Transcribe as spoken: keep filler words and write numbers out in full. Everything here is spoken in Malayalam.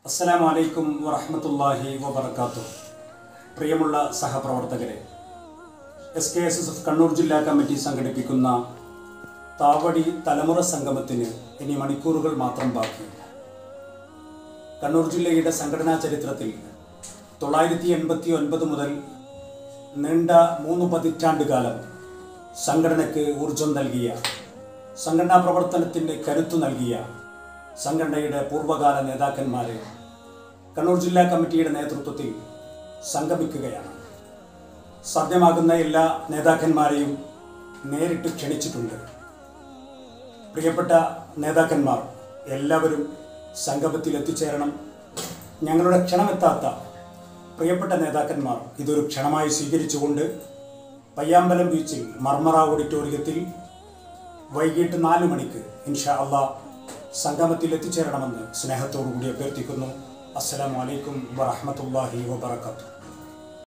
അസ്സലാമു അലൈക്കും വറഹ്മത്തുള്ളാഹി വബറകാതുഹു. പ്രിയമുള്ള സഹപ്രവർത്തകരെ, S K S S F Kannur ജില്ലാ കമ്മിറ്റി സംഘടിപ്പിക്കുന്ന താവടി തലമുറ സംഗമത്തിന് ഇനി മണിക്കൂറുകൾ മാത്രം ബാക്കി. കണ്ണൂർ ജില്ലയുടെ സംഘടനാ ചരിത്രത്തിൽ തൊള്ളായിരത്തി എൺപത്തി ഒൻപത് മുതൽ നീണ്ട മൂന്ന് പതിറ്റാണ്ട് കാലം സംഘടനയ്ക്ക് ഊർജം നൽകിയ, സംഘടനാ പ്രവർത്തനത്തിന് കരുത്തു നൽകിയ സംഘടനയുടെ പൂർവ്വകാല നേതാക്കന്മാരെ കണ്ണൂർ ജില്ലാ കമ്മിറ്റിയുടെ നേതൃത്വത്തിൽ സംഗമിക്കുകയാണ്. സാധ്യമാകുന്ന എല്ലാ നേതാക്കന്മാരെയും നേരിട്ട് ക്ഷണിച്ചിട്ടുണ്ട്. പ്രിയപ്പെട്ട നേതാക്കന്മാർ എല്ലാവരും സംഗമത്തിൽ എത്തിച്ചേരണം. ഞങ്ങളുടെ ക്ഷണമെത്താത്ത പ്രിയപ്പെട്ട നേതാക്കന്മാർ ഇതൊരു ക്ഷണമായി സ്വീകരിച്ചുകൊണ്ട് പയ്യാമ്പലം ബീച്ചിൽ മർമറ ഓഡിറ്റോറിയത്തിൽ വൈകിട്ട് നാല് മണിക്ക് ഇൻഷാ അള്ളാഹ് സംഗമത്തിൽ എത്തിച്ചേരണമെന്ന് സ്നേഹത്തോടു കൂടി അഭ്യർത്ഥിക്കുന്നു. അസ്സലാമു അലൈക്കും വറഹ്മത്തുള്ളാഹി വബറകാതുഹു.